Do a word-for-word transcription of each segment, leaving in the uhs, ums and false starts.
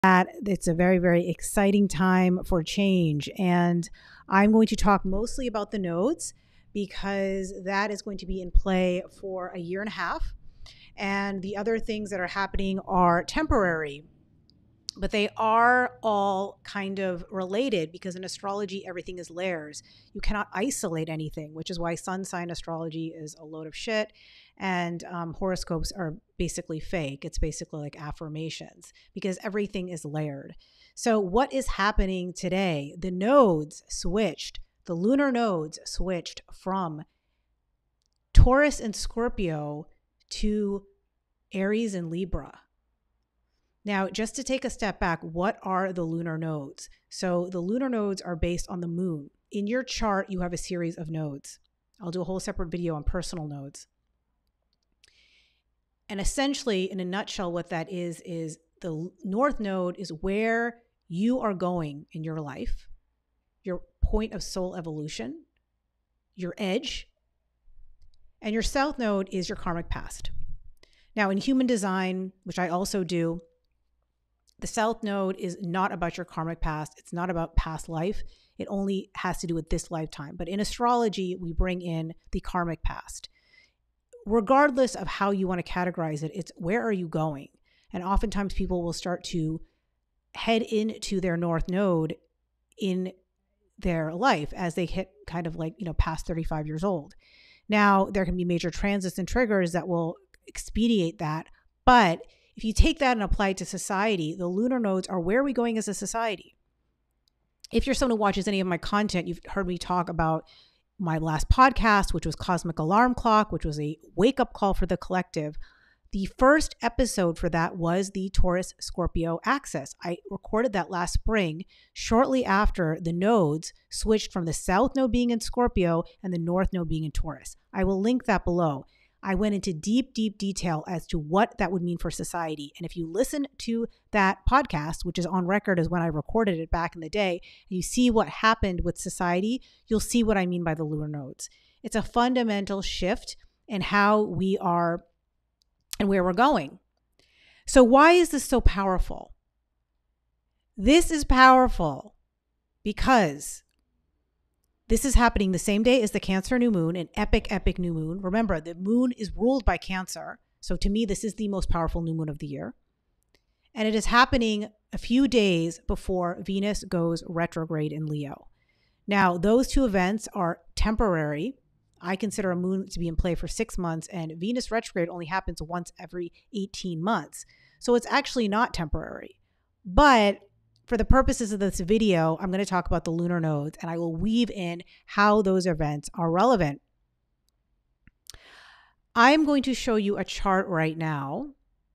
that it's a very, very exciting time for change. And I'm going to talk mostly about the nodes because that is going to be in play for a year and a half. And the other things that are happening are temporary, but they are all kind of related because in astrology, everything is layers. You cannot isolate anything, which is why sun sign astrology is a load of shit. And um, horoscopes are basically fake. It's basically like affirmations because everything is layered. So what is happening today? The nodes switched, the lunar nodes switched from Taurus and Scorpio to Aries and Libra. Now, just to take a step back, what are the lunar nodes? So the lunar nodes are based on the moon. In your chart, you have a series of nodes. I'll do a whole separate video on personal nodes. And essentially, in a nutshell, what that is, is the north node is where you are going in your life, your point of soul evolution, your edge, and your south node is your karmic past. Now, in human design, which I also do, the south node is not about your karmic past. It's not about past life. It only has to do with this lifetime. But in astrology, we bring in the karmic past. Regardless of how you want to categorize it, it's where are you going? And oftentimes people will start to head into their north node in their life as they hit kind of like, you know, past thirty-five years old. Now, there can be major transits and triggers that will expedite that. But if you take that and apply it to society, the lunar nodes are where are we going as a society? If you're someone who watches any of my content, you've heard me talk about my last podcast, which was Cosmic Alarm Clock, which was a wake-up call for the collective. The first episode for that was the Taurus Scorpio axis. I recorded that last spring, shortly after the nodes switched from the south node being in Scorpio and the north node being in Taurus. I will link that below. I went into deep, deep detail as to what that would mean for society. And if you listen to that podcast, which is on record as when I recorded it back in the day, and you see what happened with society, you'll see what I mean by the lunar nodes. It's a fundamental shift in how we are and where we're going. So why is this so powerful? This is powerful because this is happening the same day as the Cancer new moon, an epic, epic new moon. Remember, the moon is ruled by Cancer. So to me, this is the most powerful new moon of the year. And it is happening a few days before Venus goes retrograde in Leo. Now, those two events are temporary. I consider a moon to be in play for six months and Venus retrograde only happens once every eighteen months. So it's actually not temporary. But for the purposes of this video, I'm going to talk about the lunar nodes and I will weave in how those events are relevant. I'm going to show you a chart right now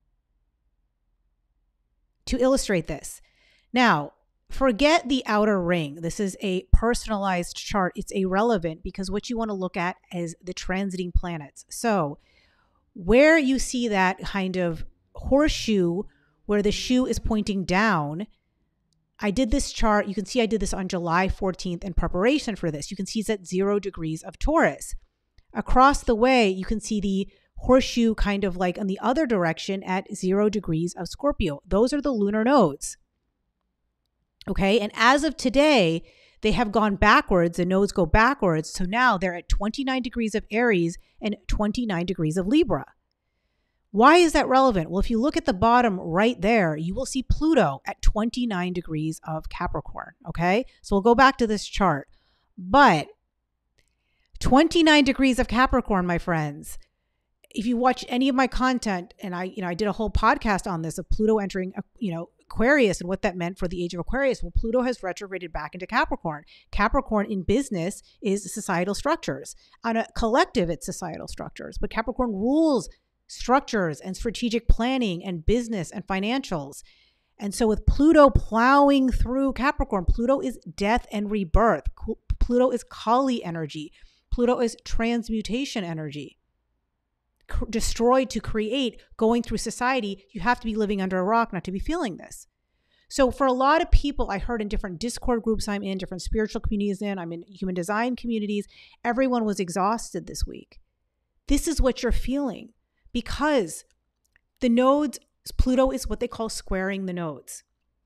to illustrate this. Now, forget the outer ring. This is a personalized chart. It's irrelevant because what you want to look at is the transiting planets. So where you see that kind of horseshoe where the shoe is pointing down, I did this chart. You can see I did this on July fourteenth in preparation for this. You can see it's at zero degrees of Taurus. Across the way, you can see the horseshoe kind of like in the other direction at zero degrees of Scorpio. Those are the lunar nodes. Okay. And as of today, they have gone backwards. The nodes go backwards. So now they're at twenty-nine degrees of Aries and twenty-nine degrees of Libra. Why is that relevant? Well, if you look at the bottom right there, you will see Pluto at twenty-nine degrees of Capricorn. Okay. So we'll go back to this chart, but twenty-nine degrees of Capricorn, my friends. If you watch any of my content, and I, you know, I did a whole podcast on this of Pluto entering, you know, Aquarius and what that meant for the age of Aquarius. Well, Pluto has retrograded back into Capricorn. Capricorn in business is societal structures. On a collective, it's societal structures, but Capricorn rules structures and strategic planning and business and financials. And so with Pluto plowing through Capricorn, Pluto is death and rebirth. Pluto is Kali energy. Pluto is transmutation energy. C- destroyed to create, going through society. You have to be living under a rock not to be feeling this. So for a lot of people, I heard in different Discord groups I'm in, different spiritual communities in, I'm in human design communities, everyone was exhausted this week. This is what you're feeling because the nodes, Pluto is what they call squaring the nodes.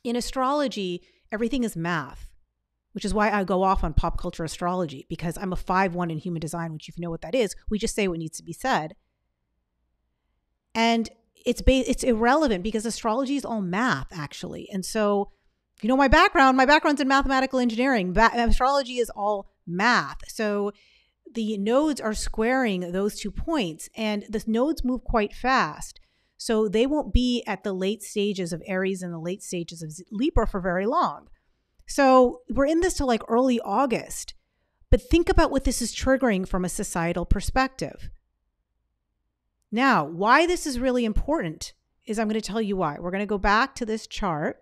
In astrology, everything is math, which is why I go off on pop culture astrology, because I'm a five one in human design, which if you know what that is, we just say what needs to be said. And it's ba- it's irrelevant because astrology is all math, actually. And so, if you know my background, my background's in mathematical engineering. Ba- astrology is all math. So the nodes are squaring those two points, and the nodes move quite fast. So they won't be at the late stages of Aries and the late stages of Libra for very long. So we're in this till like early August. But think about what this is triggering from a societal perspective. Now, why this is really important is I'm going to tell you why. We're going to go back to this chart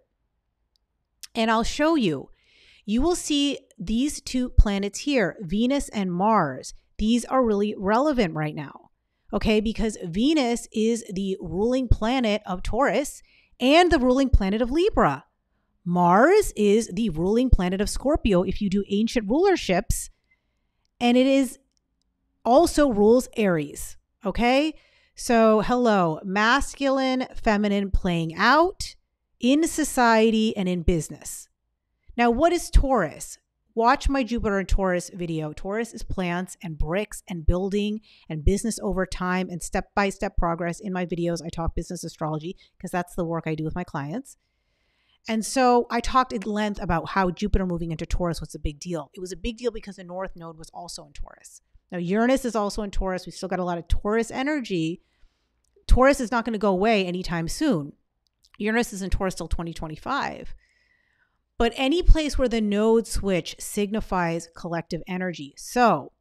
and I'll show you. You will see these two planets here, Venus and Mars. These are really relevant right now, okay? Because Venus is the ruling planet of Taurus and the ruling planet of Libra. Mars is the ruling planet of Scorpio if you do ancient rulerships, and it is also rules Aries, okay? So, hello, masculine, feminine playing out in society and in business. Now, what is Taurus? Watch my Jupiter and Taurus video. Taurus is plants and bricks and building and business over time and step-by-step progress. In my videos, I talk business astrology because that's the work I do with my clients. And so I talked at length about how Jupiter moving into Taurus was a big deal. It was a big deal because the North Node was also in Taurus. Now, Uranus is also in Taurus. We've still got a lot of Taurus energy. Taurus is not going to go away anytime soon. Uranus is in Taurus till twenty twenty-five. But any place where the node switch signifies collective energy. So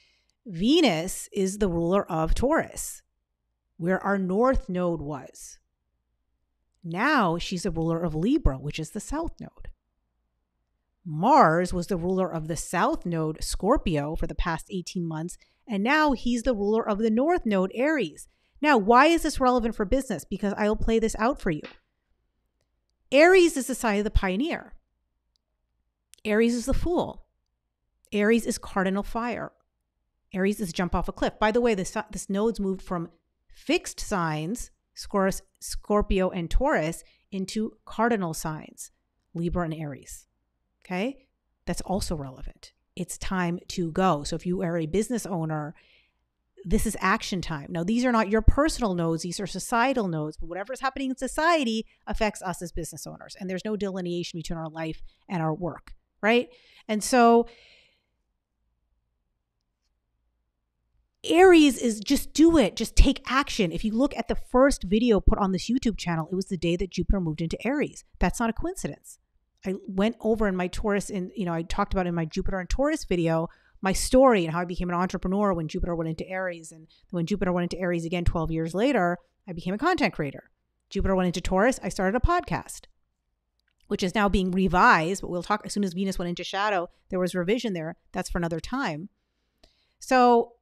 Venus is the ruler of Taurus, where our North Node was. Now she's the ruler of Libra, which is the South Node. Mars was the ruler of the South Node, Scorpio, for the past eighteen months. And now he's the ruler of the North Node, Aries. Now, why is this relevant for business? Because I'll play this out for you. Aries is the sign of the pioneer. Aries is the fool. Aries is cardinal fire. Aries is jump off a cliff. By the way, this, this node's moved from fixed signs, Scorpio and Taurus, into cardinal signs, Libra and Aries. Okay? That's also relevant. It's time to go. So if you are a business owner, this is action time. Now, these are not your personal nodes. These are societal nodes. But whatever is happening in society affects us as business owners. And there's no delineation between our life and our work, right? And so Aries is just do it. Just take action. If you look at the first video put on this YouTube channel, it was the day that Jupiter moved into Aries. That's not a coincidence. I went over in my Taurus, and you know, I talked about in my Jupiter and Taurus video, my story and how I became an entrepreneur when Jupiter went into Aries. And when Jupiter went into Aries again twelve years later, I became a content creator. Jupiter went into Taurus, I started a podcast, which is now being revised, but we'll talk as soon as Venus went into shadow, there was revision there. That's for another time. So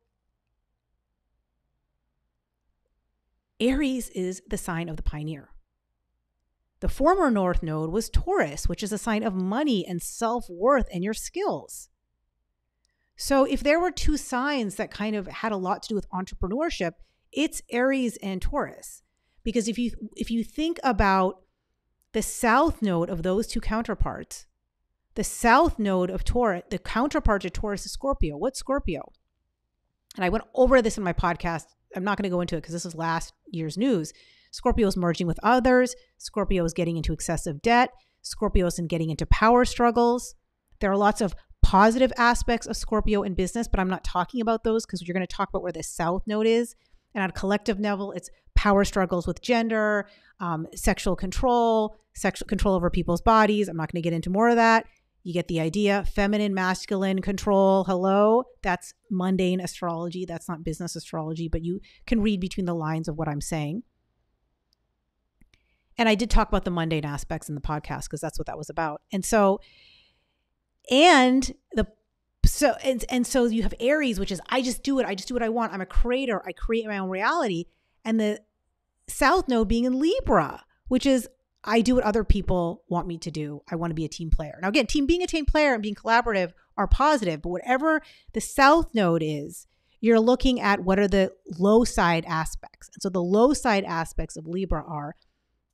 Aries is the sign of the pioneer. The former North Node was Taurus, which is a sign of money and self-worth and your skills. So if there were two signs that kind of had a lot to do with entrepreneurship, it's Aries and Taurus. Because if you if you think about the South Node of those two counterparts, the South Node of Taurus, the counterpart to Taurus is Scorpio. What's Scorpio? And I went over this in my podcast. I'm not going to go into it because this is last year's news. Scorpio is merging with others. Scorpio is getting into excessive debt. Scorpio is getting into power struggles. There are lots of positive aspects of Scorpio in business, but I'm not talking about those because you're going to talk about where the South Node is. And on a collective level, it's power struggles with gender, um, sexual control, sexual control over people's bodies. I'm not going to get into more of that. You get the idea. Feminine, masculine control. Hello. That's mundane astrology. That's not business astrology, but you can read between the lines of what I'm saying. And I did talk about the mundane aspects in the podcast because that's what that was about. And so, and the, so, and, and so you have Aries, which is, I just do it. I just do what I want. I'm a creator. I create my own reality. And the South Node being in Libra, which is, I do what other people want me to do. I want to be a team player. Now, again, team being a team player and being collaborative are positive, but whatever the South Node is, you're looking at what are the low side aspects. And so the low side aspects of Libra are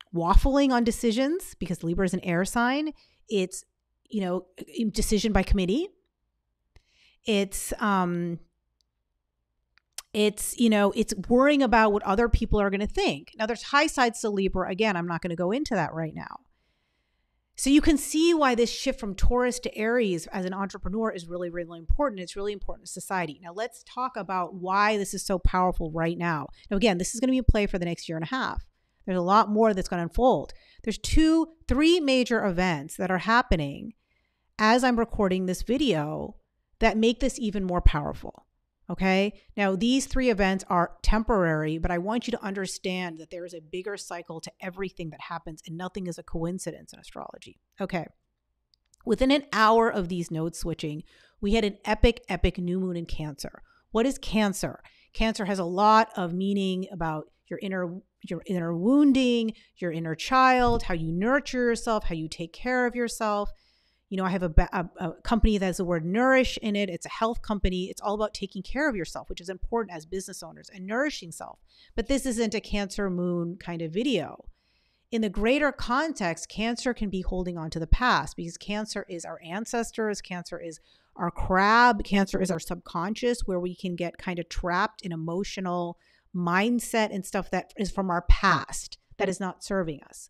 waffling on decisions, because Libra is an air sign. It's, you know, decision by committee. It's, um, it's, you know, it's worrying about what other people are going to think. Now, there's high sides to Libra. Again, I'm not going to go into that right now. So you can see why this shift from Taurus to Aries as an entrepreneur is really, really important. It's really important to society. Now, let's talk about why this is so powerful right now. Now, again, this is going to be a play for the next year and a half. There's a lot more that's going to unfold. There's two, three major events that are happening as I'm recording this video that make this even more powerful. Okay. Now, these three events are temporary, but I want you to understand that there is a bigger cycle to everything that happens, and nothing is a coincidence in astrology. Okay. Within an hour of these node switching, we had an epic, epic new moon in Cancer. What is Cancer? Cancer has a lot of meaning about your inner, your inner wounding, your inner child, how you nurture yourself, how you take care of yourself. You know, I have a, a, a company that has the word nourish in it. It's a health company. It's all about taking care of yourself, which is important as business owners, and nourishing self. But this isn't a Cancer moon kind of video. In the greater context, Cancer can be holding on to the past, because Cancer is our ancestors. Cancer is our crab. Cancer is our subconscious, where we can get kind of trapped in emotional mindset and stuff that is from our past that is not serving us.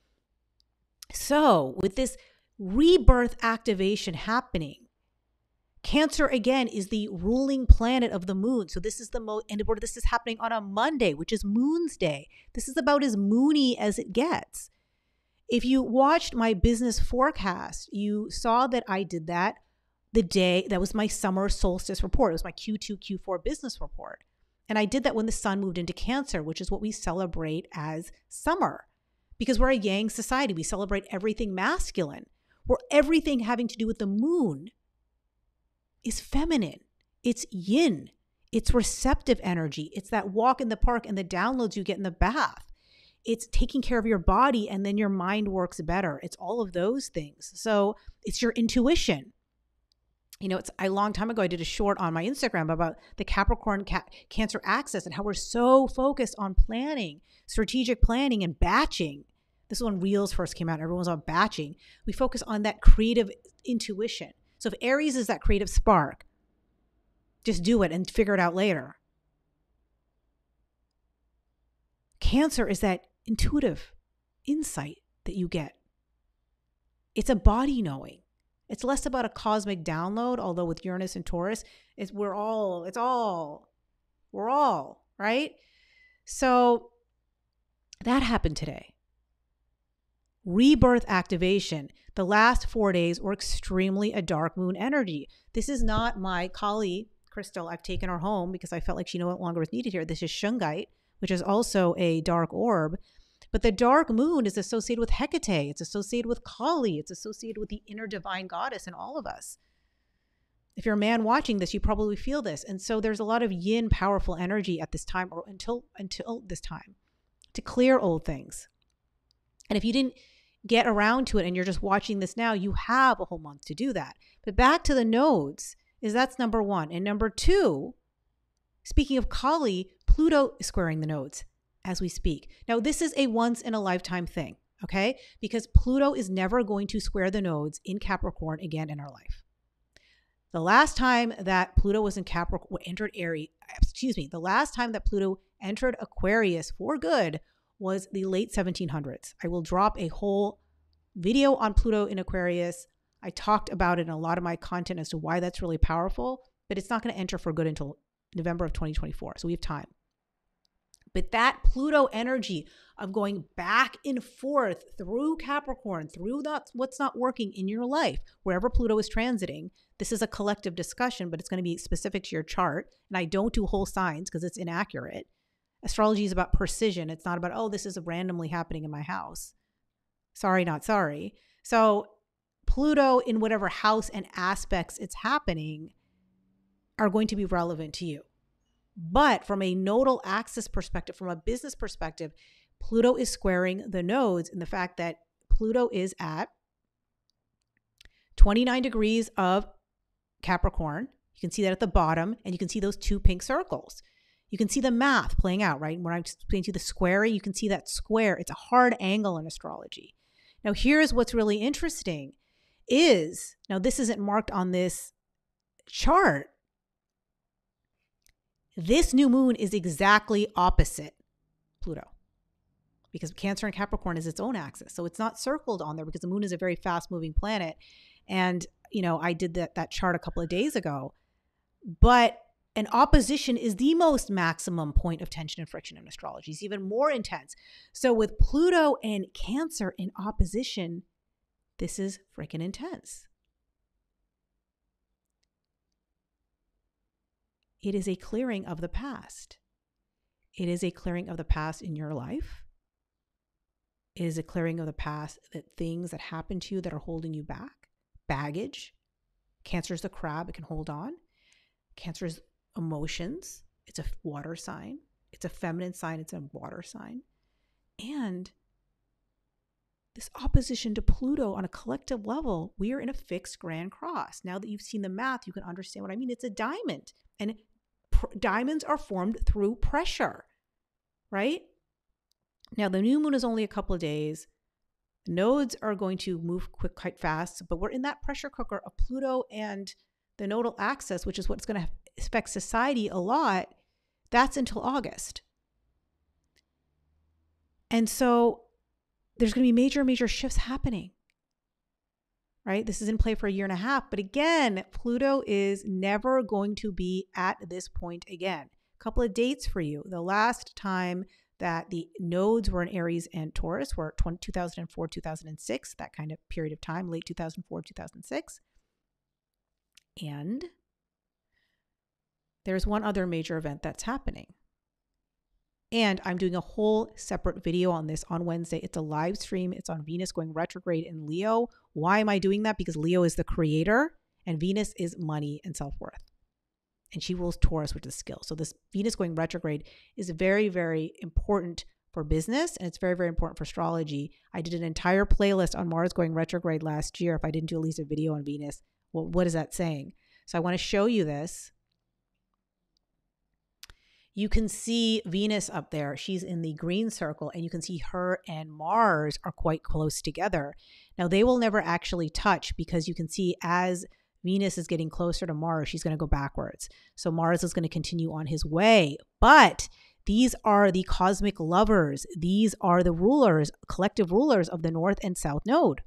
So with this rebirth activation happening, Cancer again is the ruling planet of the moon. So this is the most, and this is happening on a Monday, which is Moon's Day. This is about as moony as it gets. If you watched my business forecast, you saw that I did that the day, that was my summer solstice report. It was my Q two, Q four business report. And I did that when the sun moved into Cancer, which is what we celebrate as summer, because we're a yang society. We celebrate everything masculine, where everything having to do with the moon is feminine. It's yin. It's receptive energy. It's that walk in the park and the downloads you get in the bath. It's taking care of your body, and then your mind works better. It's all of those things. So it's your intuition. You know, it's a long time ago, I did a short on my Instagram about the Capricorn ca- Cancer axis and how we're so focused on planning, strategic planning, and batching. This is when Reels first came out. Everyone was on batching. We focus on that creative intuition. So if Aries is that creative spark, just do it and figure it out later. Cancer is that intuitive insight that you get. It's a body knowing. It's less about a cosmic download, although with Uranus and Taurus, it's we're all, it's all, we're all, right? So that happened today. Rebirth activation. The last four days were extremely a dark moon energy. This is not my Kali crystal. I've taken her home because I felt like she no longer was needed here. This is Shungite, which is also a dark orb. But the dark moon is associated with Hecate. It's associated with Kali. It's associated with the inner divine goddess in all of us. If you're a man watching this, you probably feel this. And so there's a lot of yin powerful energy at this time, or until until this time, to clear old things. And if you didn't get around to it and you're just watching this now, you have a whole month to do that. But back to the nodes, is that's number one. And number two, speaking of Kali, Pluto is squaring the nodes as we speak. Now, this is a once in a lifetime thing, okay? Because Pluto is never going to square the nodes in Capricorn again in our life. The last time that Pluto was in Capricorn, entered Aries, excuse me, the last time that Pluto entered Aquarius for good was the late seventeen hundreds. I will drop a whole video on Pluto in Aquarius. I talked about it in a lot of my content as to why that's really powerful, but it's not going to enter for good until November of twenty twenty-four. So we have time. But that Pluto energy of going back and forth through Capricorn, through that, what's not working in your life, wherever Pluto is transiting, this is a collective discussion, but it's going to be specific to your chart. And I don't do whole signs because it's inaccurate. Astrology is about precision. It's not about, oh, this is randomly happening in my house. Sorry, not sorry. So Pluto in whatever house and aspects it's happening are going to be relevant to you. But from a nodal axis perspective, from a business perspective, Pluto is squaring the nodes in the fact that Pluto is at twenty-nine degrees of Capricorn. You can see that at the bottom, and you can see those two pink circles. You can see the math playing out, right? When I'm explaining to you the squaring, you can see that square. It's a hard angle in astrology. Now, here's what's really interesting is, now this isn't marked on this chart. This new moon is exactly opposite Pluto because Cancer and Capricorn is its own axis. So it's not circled on there because the moon is a very fast moving planet. And, you know, I did that, that chart a couple of days ago, but an opposition is the most maximum point of tension and friction in astrology. It's even more intense. So with Pluto and Cancer in opposition, this is freaking intense. It is a clearing of the past. It is a clearing of the past in your life. It is a clearing of the past, that things that happen to you that are holding you back, baggage. Cancer is the crab, it can hold on. Cancer is emotions. It's a water sign. It's a feminine sign. It's a water sign. And this opposition to Pluto on a collective level, we are in a fixed grand cross. Now that you've seen the math, you can understand what I mean. It's a diamond, and pr- diamonds are formed through pressure, right? Now, the new moon is only a couple of days. Nodes are going to move quick, quite fast, but we're in that pressure cooker of Pluto and the nodal axis, which is what's going to affect society a lot. That's until August. And so there's going to be major, major shifts happening, right? This is in play for a year and a half. But again, Pluto is never going to be at this point again. A couple of dates for you. The last time that the nodes were in Aries and Taurus were two thousand four, two thousand six, that kind of period of time, late two thousand four, two thousand six. And there's one other major event that's happening. And I'm doing a whole separate video on this on Wednesday. It's a live stream. It's on Venus going retrograde in Leo. Why am I doing that? Because Leo is the creator and Venus is money and self-worth. And she rules Taurus, which is skill. So this Venus going retrograde is very, very important for business. And it's very, very important for astrology. I did an entire playlist on Mars going retrograde last year. If I didn't do at least a video on Venus, well, what is that saying? So I want to show you this. You can see Venus up there. She's in the green circle, and you can see her and Mars are quite close together. Now, they will never actually touch because you can see as Venus is getting closer to Mars, she's going to go backwards. So Mars is going to continue on his way. But these are the cosmic lovers. These are the rulers, collective rulers of the North and South Node.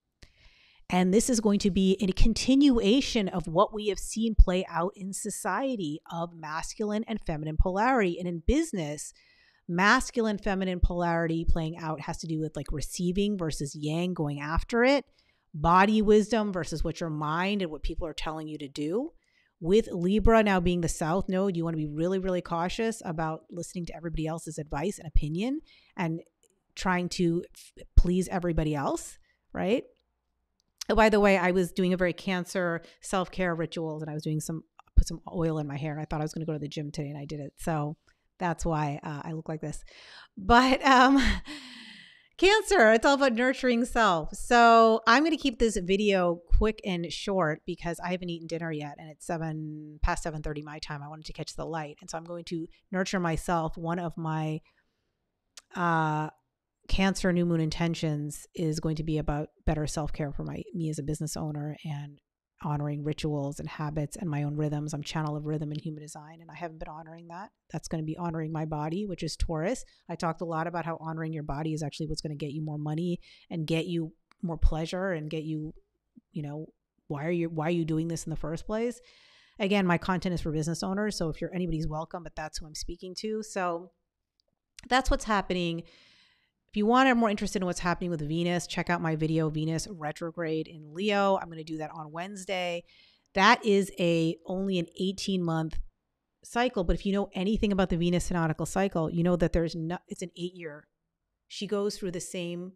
And this is going to be a continuation of what we have seen play out in society of masculine and feminine polarity. And in business, masculine, feminine polarity playing out has to do with like receiving versus yang, going after it, body wisdom versus what your mind and what people are telling you to do. With Libra now being the South Node, you want to be really, really cautious about listening to everybody else's advice and opinion and trying to f- please everybody else, right? Oh, by the way, I was doing a very Cancer self-care rituals, and I was doing some, put some oil in my hair, and I thought I was going to go to the gym today, and I did it. So that's why uh, I look like this. But um, Cancer, it's all about nurturing self. So I'm going to keep this video quick and short because I haven't eaten dinner yet, and it's seven past seven thirty my time. I wanted to catch the light, and so I'm going to nurture myself. One of my uh, Cancer new moon intentions is going to be about better self-care for my me as a business owner and honoring rituals and habits and my own rhythms. I'm channel of rhythm in human design, and I haven't been honoring that. That's going to be honoring my body, which is Taurus. I talked a lot about how honoring your body is actually what's going to get you more money and get you more pleasure and get you, you know, why are you why are you doing this in the first place? Again, my content is for business owners, so if you're anybody's welcome, but that's who I'm speaking to. So that's what's happening. If you want to more interested in what's happening with Venus, check out my video, Venus retrograde in Leo. I'm going to do that on Wednesday. That is a only an eighteen month cycle. But if you know anything about the Venus synodical cycle, you know that there's no, it's an eight year. She goes through the same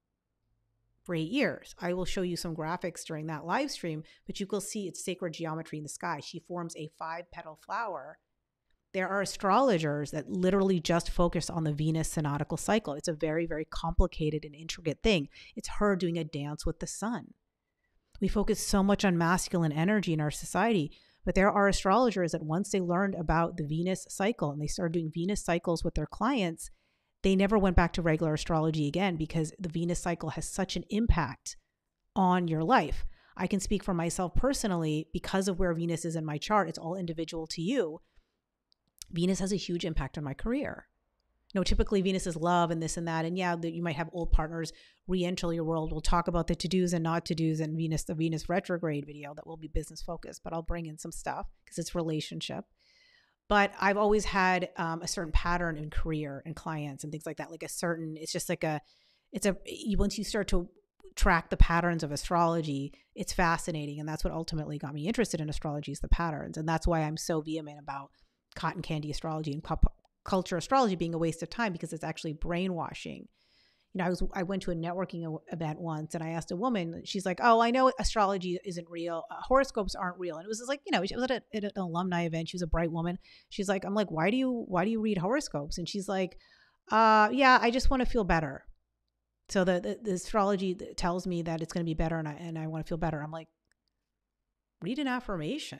for eight years. I will show you some graphics during that live stream, but you will see it's sacred geometry in the sky. She forms a five petal flower. There are astrologers that literally just focus on the Venus synodical cycle. It's a very, very complicated and intricate thing. It's her doing a dance with the sun. We focus so much on masculine energy in our society, But there are astrologers that once they learned about the Venus cycle and they started doing Venus cycles with their clients, they never went back to regular astrology again because the Venus cycle has such an impact on your life. I can speak for myself personally because of where Venus is in my chart. It's all individual to you. Venus has a huge impact on my career. You know, typically Venus is love and this and that. And yeah, that you might have old partners re-enter your world. We'll talk about the to-dos and not to-dos and Venus, the Venus retrograde video that will be business focused, but I'll bring in some stuff because it's relationship. But I've always had um, a certain pattern in career and clients and things like that. Like a certain, it's just like a, it's a, once you start to track the patterns of astrology, it's fascinating. And that's what ultimately got me interested in astrology is the patterns. And that's why I'm so vehement about cotton candy astrology and cu- culture astrology being a waste of time because it's actually brainwashing. You know, I was I went to a networking event once and I asked a woman, she's like, oh, I know astrology isn't real. Uh, horoscopes aren't real. And it was just like, you know, she was at, a, at an alumni event. She was a bright woman. She's like, I'm like, why do you, why do you read horoscopes? And she's like, uh, yeah, I just want to feel better. So the, the, the astrology tells me that it's going to be better and I, and I want to feel better. I'm like, read an affirmation.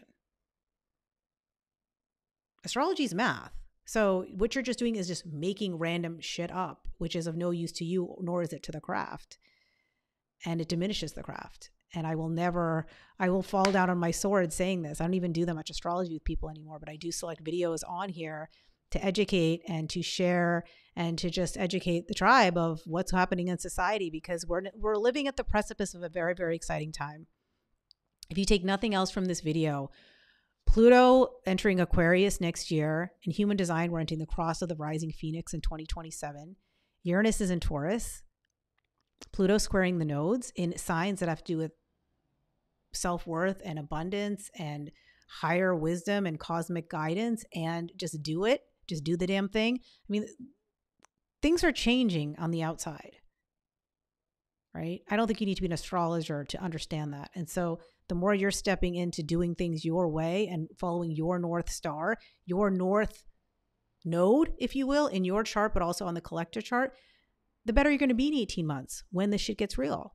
Astrology is math. So what you're just doing is just making random shit up, which is of no use to you, nor is it to the craft. And it diminishes the craft. And I will never, I will fall down on my sword saying this. I don't even do that much astrology with people anymore, but I do select videos on here to educate and to share and to just educate the tribe of what's happening in society because we're, we're living at the precipice of a very, very exciting time. If you take nothing else from this video, Pluto entering Aquarius next year. In human design, we're entering the cross of the rising phoenix in twenty twenty-seven. Uranus is in Taurus. Pluto squaring the nodes in signs that have to do with self-worth and abundance and higher wisdom and cosmic guidance and just do it. Just do the damn thing. I mean, things are changing on the outside, right? I don't think you need to be an astrologer to understand that. And so the more you're stepping into doing things your way and following your North Star, your North node, if you will, in your chart, but also on the collector chart, the better you're going to be in eighteen months when this shit gets real.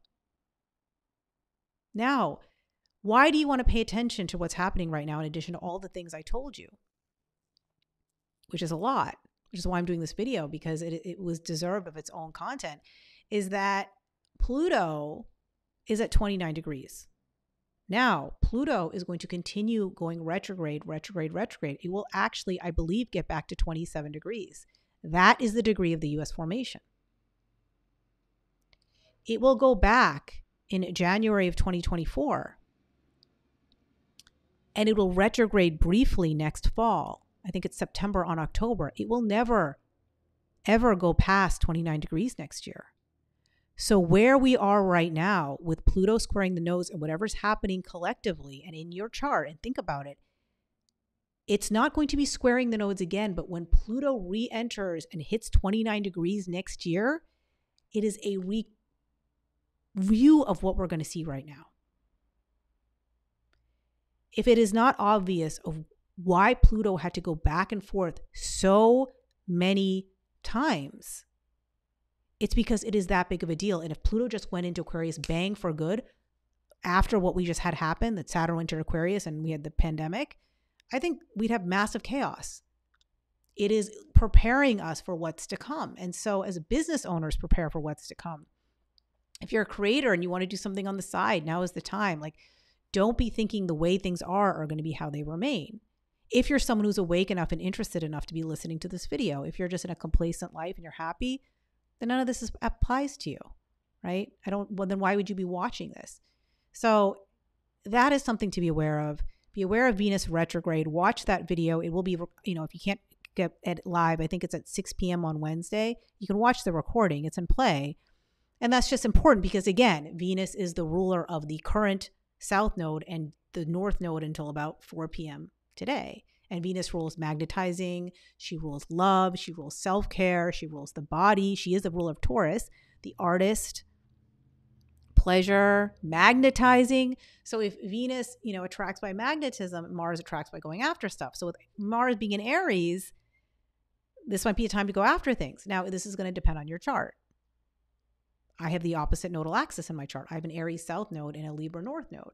Now, why do you want to pay attention to what's happening right now in addition to all the things I told you? Which is a lot, which is why I'm doing this video because it, it was deserved of its own content, is that Pluto is at twenty-nine degrees. Now, Pluto is going to continue going retrograde, retrograde, retrograde. It will actually, I believe, get back to twenty-seven degrees. That is the degree of the U S formation. It will go back in January of twenty twenty-four. And it will retrograde briefly next fall. I think it's September on October. It will never, ever go past twenty-nine degrees next year. So where we are right now with Pluto squaring the nodes and whatever's happening collectively and in your chart, and think about it, it's not going to be squaring the nodes again, but when Pluto re-enters and hits twenty-nine degrees next year, it is a re- review of what we're going to see right now. If it is not obvious of why Pluto had to go back and forth so many times, it's because it is that big of a deal. And if Pluto just went into Aquarius bang for good after what we just had happen, that Saturn entered Aquarius and we had the pandemic, I think we'd have massive chaos. It is preparing us for what's to come. And so as business owners, prepare for what's to come. If you're a creator and you want to do something on the side, now is the time. Like, don't be thinking the way things are are going to be how they remain. If you're someone who's awake enough and interested enough to be listening to this video, if you're just in a complacent life and you're happy, then none of this is, applies to you, right? I don't, well, then why would you be watching this? So that is something to be aware of. Be aware of Venus retrograde. Watch that video. It will be, you know, if you can't get it live, I think it's at six p.m. on Wednesday. You can watch the recording. It's in play. And that's just important because, again, Venus is the ruler of the current south node and the north node until about four p.m. today. And Venus rules magnetizing. She rules love. She rules self-care. She rules the body. She is the ruler of Taurus, the artist, pleasure, magnetizing. So if Venus, you know, attracts by magnetism, Mars attracts by going after stuff. So with Mars being in Aries, this might be a time to go after things. Now, this is going to depend on your chart. I have the opposite nodal axis in my chart. I have an Aries south node and a Libra north node,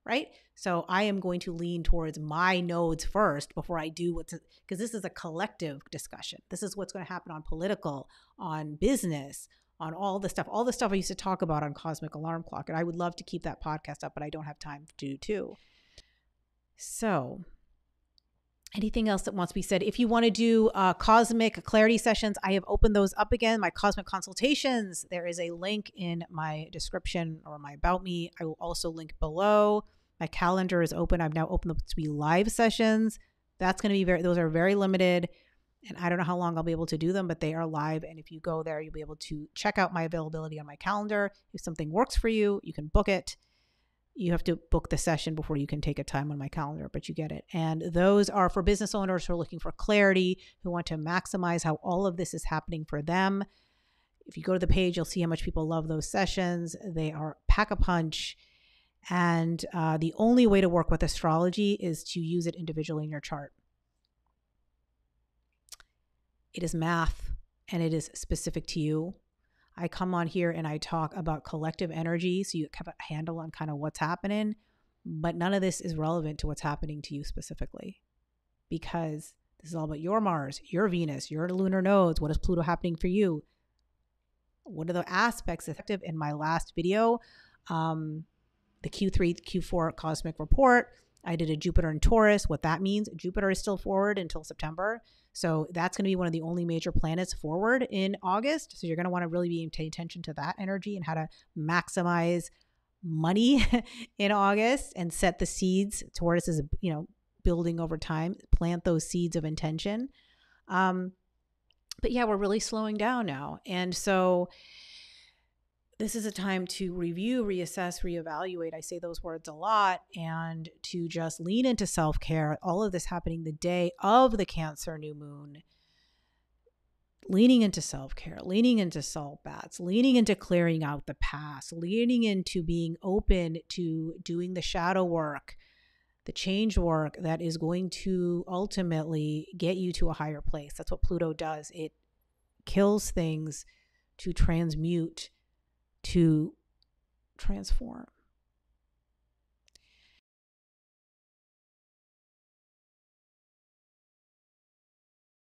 right? So I am going to lean towards my nodes first before I do what's, because this is a collective discussion. This is what's going to happen on political, on business, on all the stuff, all the stuff I used to talk about on Cosmic Alarm Clock. And I would love to keep that podcast up, but I don't have time to do too. So anything else that wants to be said? If you want to do uh, cosmic clarity sessions, I have opened those up again. My cosmic consultations, there is a link in my description or my about me. I will also link below. My calendar is open. I've now opened up to be live sessions. That's going to be very, those are very limited. And I don't know how long I'll be able to do them, but they are live. And if you go there, you'll be able to check out my availability on my calendar. If something works for you, you can book it. You have to book the session before you can take a time on my calendar, but you get it. And those are for business owners who are looking for clarity, who want to maximize how all of this is happening for them. If you go to the page, you'll see how much people love those sessions. They are pack a punch. And uh, the only way to work with astrology is to use it individually in your chart. It is math and it is specific to you. I come on here and I talk about collective energy so you have a handle on kind of what's happening, but none of this is relevant to what's happening to you specifically, because this is all about your Mars, your Venus, your lunar nodes. What is Pluto happening for you? What are the aspects effective in my last video? Um, the Q three, Q four cosmic report. I did a Jupiter and Taurus. What that means, Jupiter is still forward until September. So that's going to be one of the only major planets forward in August. So you're going to want to really be paying attention to that energy and how to maximize money in August and set the seeds. Taurus is, you know, building over time, plant those seeds of intention. Um, but yeah, we're really slowing down now. And so this is a time to review, reassess, reevaluate. I say those words a lot, and to just lean into self-care. All of this happening the day of the Cancer new moon. Leaning into self-care, leaning into salt baths, leaning into clearing out the past, leaning into being open to doing the shadow work, the change work that is going to ultimately get you to a higher place. That's what Pluto does. It kills things to transmute, to transform.